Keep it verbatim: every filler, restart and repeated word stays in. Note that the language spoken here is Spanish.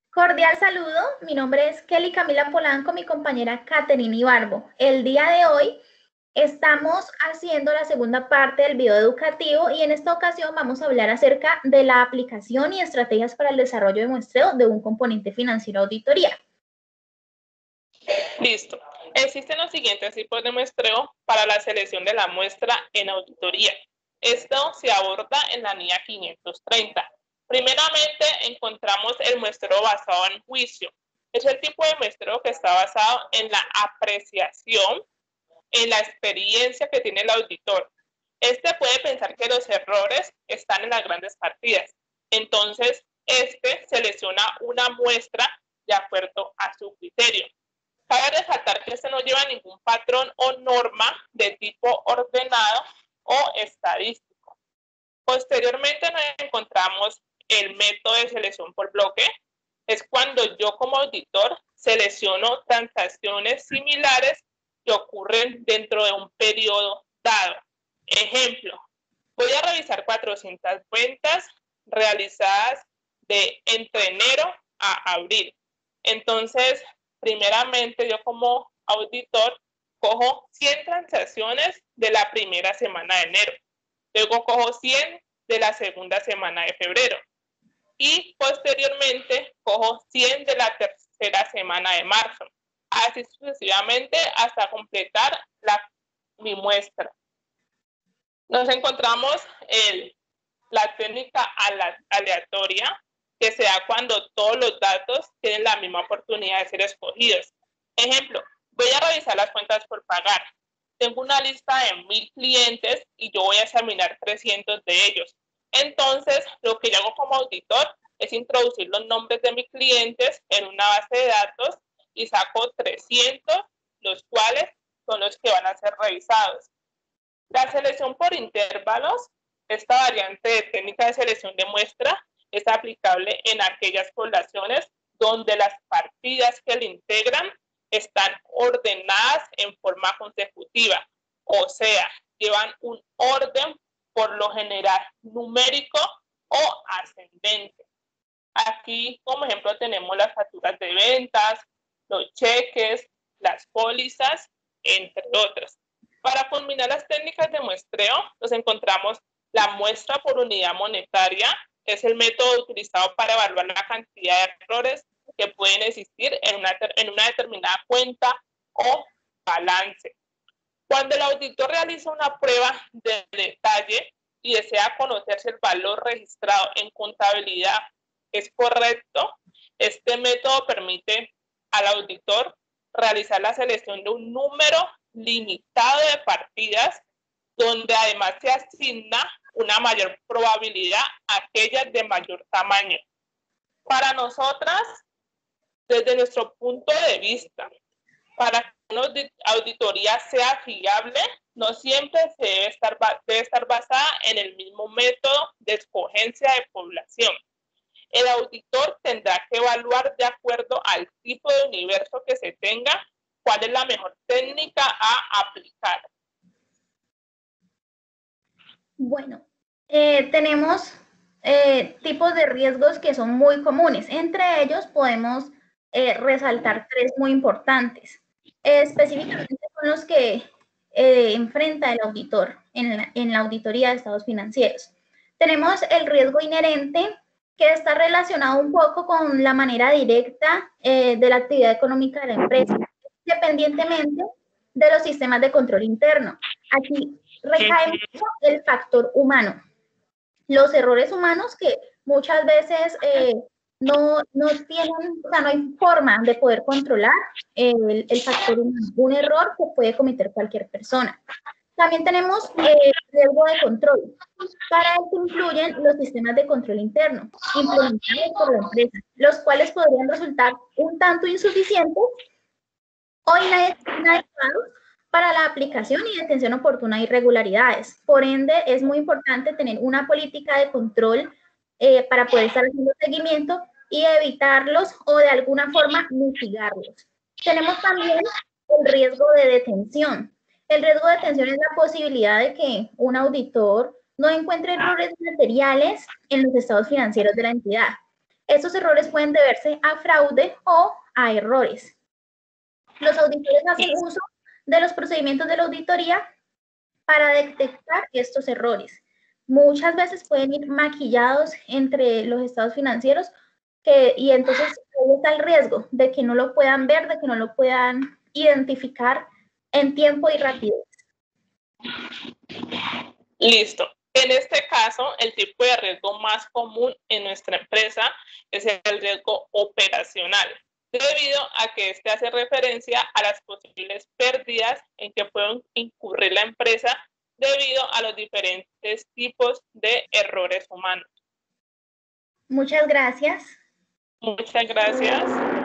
Cordial saludo, mi nombre es Kelly Camila Polanco, mi compañera Caterina Ibarbo. El día de hoy estamos haciendo la segunda parte del video educativo y en esta ocasión vamos a hablar acerca de la aplicación y estrategias para el desarrollo de muestreo de un componente financiero auditoría. Listo. Existen los siguientes tipos de muestreo para la selección de la muestra en auditoría. Esto se aborda en la NIA quinientos treinta. Primeramente, encontramos el muestreo basado en juicio. Es el tipo de muestreo que está basado en la apreciación, en la experiencia que tiene el auditor. Este puede pensar que los errores están en las grandes partidas. Entonces, este selecciona una muestra de acuerdo a su criterio. Cabe resaltar que este no lleva ningún patrón o norma de tipo ordenado o estadístico. Posteriormente nos encontramos el método de selección por bloque. Es cuando yo como auditor selecciono transacciones similares que ocurren dentro de un periodo dado. Ejemplo, voy a revisar cuatrocientas ventas realizadas de entre enero a abril. Entonces, primeramente yo como auditor cojo cien transacciones de la primera semana de enero. Luego cojo cien de la segunda semana de febrero. Y posteriormente cojo cien de la tercera semana de marzo. Así sucesivamente hasta completar la, mi muestra. Nos encontramos en la técnica aleatoria, que se da cuando todos los datos tienen la misma oportunidad de ser escogidos. Ejemplo, voy a revisar las cuentas por pagar. Tengo una lista de mil clientes y yo voy a examinar trescientos de ellos. Entonces, lo que yo hago como auditor es introducir los nombres de mis clientes en una base de datos y saco trescientos, los cuales son los que van a ser revisados. La selección por intervalos, esta variante de técnica de selección de muestra, es aplicable en aquellas poblaciones donde las partidas que le integran están ordenadas en forma consecutiva, o sea, llevan un orden por lo general numérico o ascendente. Aquí, como ejemplo, tenemos las facturas de ventas, los cheques, las pólizas, entre otras. Para culminar las técnicas de muestreo, nos encontramos la muestra por unidad monetaria, que es el método utilizado para evaluar la cantidad de errores que pueden existir en una, en una determinada cuenta o balance. Cuando el auditor realiza una prueba de detalle y desea conocer si el valor registrado en contabilidad es correcto, este método permite al auditor realizar la selección de un número limitado de partidas, donde además se asigna una mayor probabilidad a aquellas de mayor tamaño. Para nosotras, desde nuestro punto de vista, para que una auditoría sea fiable, no siempre se debe estar, debe estar basada en el mismo método de escogencia de población. El auditor tendrá que evaluar de acuerdo al tipo de universo que se tenga cuál es la mejor técnica a aplicar. Bueno, eh, tenemos eh, tipos de riesgos que son muy comunes. Entre ellos podemos eh, resaltar tres muy importantes. Eh, específicamente son los que eh, enfrenta el auditor en la, en la auditoría de estados financieros. Tenemos el riesgo inherente, que está relacionado un poco con la manera directa eh, de la actividad económica de la empresa, independientemente de los sistemas de control interno. Aquí recae mucho el factor humano. Los errores humanos que muchas veces eh, no, no tienen, o sea, no hay forma de poder controlar el, el factor humano. Un error que puede cometer cualquier persona. También tenemos eh, riesgo de control. Para esto incluyen los sistemas de control interno implementados por la empresa, los cuales podrían resultar un tanto insuficientes o inadecuados para la aplicación y detención oportuna de irregularidades. Por ende, es muy importante tener una política de control eh, para poder estar haciendo seguimiento y evitarlos o de alguna forma mitigarlos. Tenemos también el riesgo de detención. El riesgo de detención es la posibilidad de que un auditor no encuentre errores materiales en los estados financieros de la entidad. Estos errores pueden deberse a fraude o a errores. Los auditores hacen uso de los procedimientos de la auditoría para detectar estos errores. Muchas veces pueden ir maquillados entre los estados financieros que, y entonces ahí está el riesgo de que no lo puedan ver, de que no lo puedan identificar en tiempo y rapidez. Listo. En este caso, el tipo de riesgo más común en nuestra empresa es el riesgo operacional, debido a que este hace referencia a las posibles pérdidas en que puede incurrir la empresa debido a los diferentes tipos de errores humanos. Muchas gracias. Muchas gracias.